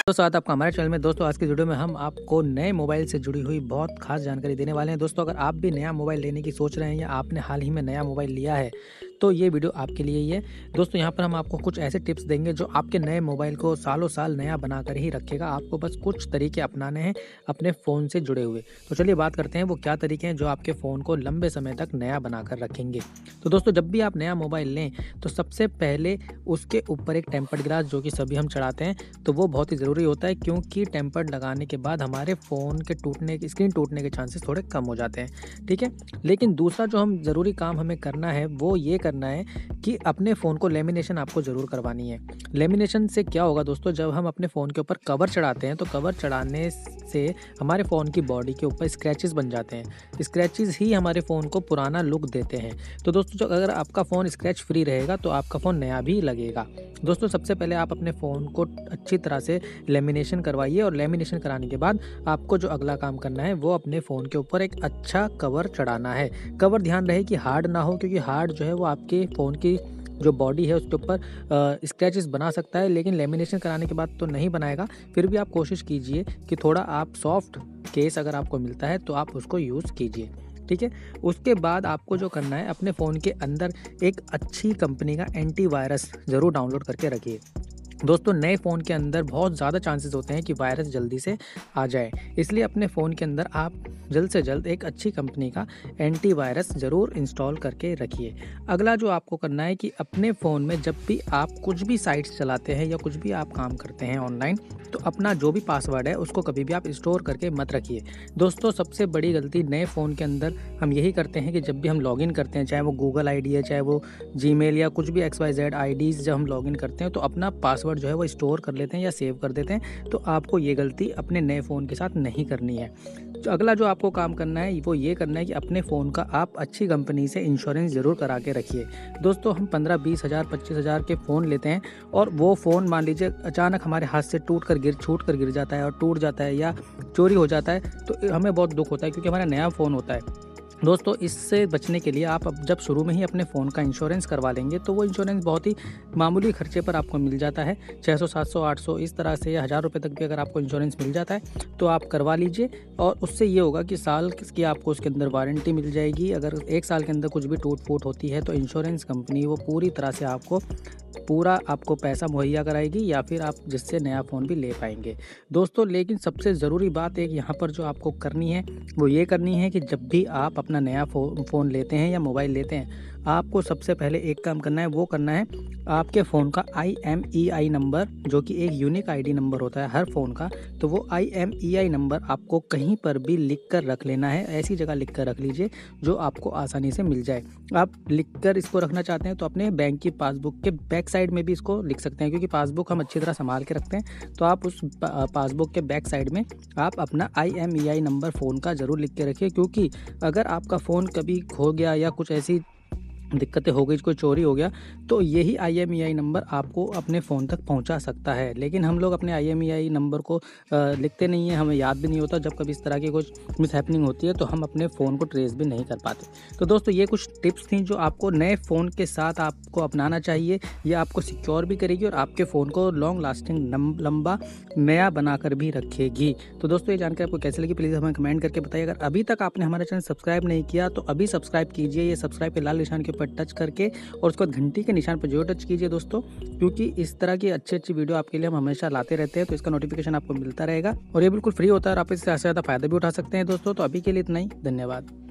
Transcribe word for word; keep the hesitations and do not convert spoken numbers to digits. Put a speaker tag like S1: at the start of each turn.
S1: दोस्तों आज आपका हमारे चैनल में दोस्तों आज की वीडियो में हम आपको नए मोबाइल से जुड़ी हुई बहुत खास जानकारी देने वाले हैं। दोस्तों अगर आप भी नया मोबाइल लेने की सोच रहे हैं या आपने हाल ही में नया मोबाइल लिया है तो ये वीडियो आपके लिए ही है। दोस्तों यहाँ पर हम आपको कुछ ऐसे टिप्स देंगे जो आपके नए मोबाइल को सालों साल नया बनाकर ही रखेगा। आपको बस कुछ तरीके अपनाने हैं अपने फ़ोन से जुड़े हुए। तो चलिए बात करते हैं वो क्या तरीके हैं जो आपके फ़ोन को लंबे समय तक नया बनाकर रखेंगे। तो दोस्तों जब भी आप नया मोबाइल लें तो सबसे पहले उसके ऊपर एक टेम्पर्ड ग्लास जो कि सभी हम चढ़ाते हैं तो वो बहुत ही ज़रूरी होता है, क्योंकि टेम्पर्ड लगाने के बाद हमारे फ़ोन के टूटने के स्क्रीन टूटने के चांसेस थोड़े कम हो जाते हैं। ठीक है, लेकिन दूसरा जो हम ज़रूरी काम हमें करना है वो ये करना है कि अपने फ़ोन को लेमिनेशन आपको ज़रूर करवानी है। लेमिनेशन से क्या होगा दोस्तों, जब हम अपने फ़ोन के ऊपर कवर चढ़ाते हैं तो कवर चढ़ाने से हमारे फ़ोन की बॉडी के ऊपर स्क्रैचेस बन जाते हैं। स्क्रैचेस ही हमारे फ़ोन को पुराना लुक देते हैं। तो दोस्तों जो अगर आपका फ़ोन स्क्रैच फ्री रहेगा तो आपका फ़ोन नया भी लगेगा। दोस्तों सबसे पहले आप अपने फ़ोन को अच्छी तरह से लेमिनेशन करवाइए और लेमिनेशन कराने के बाद आपको जो अगला काम करना है वो अपने फ़ोन के ऊपर एक अच्छा कवर चढ़ाना है। कवर ध्यान रहे कि हार्ड ना हो, क्योंकि हार्ड जो है वो आपके फ़ोन की जो बॉडी है उसके ऊपर स्क्रैचेस बना सकता है, लेकिन लेमिनेशन कराने के बाद तो नहीं बनाएगा। फिर भी आप कोशिश कीजिए कि थोड़ा आप सॉफ्ट केस अगर आपको मिलता है तो आप उसको यूज़ कीजिए। ठीक है, उसके बाद आपको जो करना है अपने फ़ोन के अंदर एक अच्छी कंपनी का एंटीवायरस ज़रूर डाउनलोड करके रखिए। दोस्तों नए फ़ोन के अंदर बहुत ज़्यादा चांसेस होते हैं कि वायरस जल्दी से आ जाए, इसलिए अपने फ़ोन के अंदर आप जल्द से जल्द एक अच्छी कंपनी का एंटीवायरस ज़रूर इंस्टॉल करके रखिए। अगला जो आपको करना है कि अपने फ़ोन में जब भी आप कुछ भी साइट्स चलाते हैं या कुछ भी आप काम करते हैं ऑनलाइन, तो अपना जो भी पासवर्ड है उसको कभी भी आप स्टोर करके मत रखिए। दोस्तों सबसे बड़ी गलती नए फ़ोन के अंदर हम यही करते हैं कि जब भी हम लॉगिन करते हैं, चाहे वो गूगल आईडी है, चाहे वो जीमेल या कुछ भी एक्स वाई जेड आईडीज़ जब हम लॉगिन करते हैं तो अपना पासवर्ड जो है वो स्टोर कर लेते हैं या सेव कर देते हैं। तो आपको ये गलती अपने नए फ़ोन के साथ नहीं करनी है। तो अगला जो आपको काम करना है वो ये करना है कि अपने फ़ोन का आप अच्छी कंपनी से इंश्योरेंस ज़रूर करा के रखिए। दोस्तों हम पंद्रह बीस हज़ार पच्चीस हज़ार के फ़ोन लेते हैं और वो फ़ोन मान लीजिए अचानक हमारे हाथ से टूट कर गिर छूट कर गिर जाता है और टूट जाता है या चोरी हो जाता है तो हमें बहुत दुख होता है, क्योंकि हमारा नया फ़ोन होता है। दोस्तों इससे बचने के लिए आप अब जब शुरू में ही अपने फ़ोन का इंश्योरेंस करवा लेंगे तो वो इंश्योरेंस बहुत ही मामूली खर्चे पर आपको मिल जाता है। छः सौ सात सौ आठ सौ इस तरह से या हज़ार रुपये तक भी अगर आपको इंश्योरेंस मिल जाता है तो आप करवा लीजिए। और उससे ये होगा कि साल की आपको उसके अंदर वारंटी मिल जाएगी। अगर एक साल के अंदर कुछ भी टूट फूट होती है तो इंश्योरेंस कंपनी वो पूरी तरह से आपको पूरा आपको पैसा मुहैया कराएगी या फिर आप जिससे नया फ़ोन भी ले पाएंगे। दोस्तों लेकिन सबसे ज़रूरी बात एक यहाँ पर जो आपको करनी है वो ये करनी है कि जब भी आप अपना नया फ़ो फ़ोन लेते हैं या मोबाइल लेते हैं, आपको सबसे पहले एक काम करना है, वो करना है आपके फ़ोन का आई एम ई आई नंबर, जो कि एक यूनिक आईडी नंबर होता है हर फ़ोन का। तो वो आई एम ई आई नंबर आपको कहीं पर भी लिख कर रख लेना है। ऐसी जगह लिख कर रख लीजिए जो आपको आसानी से मिल जाए। आप लिख कर इसको रखना चाहते हैं तो अपने बैंक की पासबुक के बैक साइड में भी इसको लिख सकते हैं, क्योंकि पासबुक हम अच्छी तरह संभाल के रखते हैं। तो आप उस पासबुक के बैक साइड में आप अपना I M E I number phone का ज़रूर लिख के रखिए, क्योंकि अगर आपका फ़ोन कभी खो गया या कुछ ऐसी दिक्कतें हो गई, कोई चोरी हो गया, तो यही आई एम ई आई नंबर आपको अपने फ़ोन तक पहुंचा सकता है। लेकिन हम लोग अपने आई एम ई आई नंबर को आ, लिखते नहीं हैं, हमें याद भी नहीं होता। जब कभी इस तरह की कुछ मिसहैपनिंग होती है तो हम अपने फ़ोन को ट्रेस भी नहीं कर पाते। तो दोस्तों ये कुछ टिप्स थी जो आपको नए फ़ोन के साथ आपको अपनाना चाहिए। ये आपको सिक्योर भी करेगी और आपके फ़ोन को लॉन्ग लास्टिंग लंबा नया बनाकर भी रखेगी। तो दोस्तों ये जानकर आपको कैसे लगी प्लीज़ हमें कमेंट करके बताइए। अगर अभी तक आपने हमारा चैनल सब्सक्राइब नहीं किया तो अभी सब्सक्राइब कीजिए। ये सब्सक्राइब के लाल निशान के पर टच करके और उसके बाद घंटी के निशान पर जरूर टच कीजिए दोस्तों, क्योंकि इस तरह की अच्छी अच्छी वीडियो आपके लिए हम हमेशा लाते रहते हैं। तो इसका नोटिफिकेशन आपको मिलता रहेगा और ये बिल्कुल फ्री होता है और आप इससे ज़्यादा फायदा भी उठा सकते हैं दोस्तों। तो अभी के लिए इतना ही, धन्यवाद।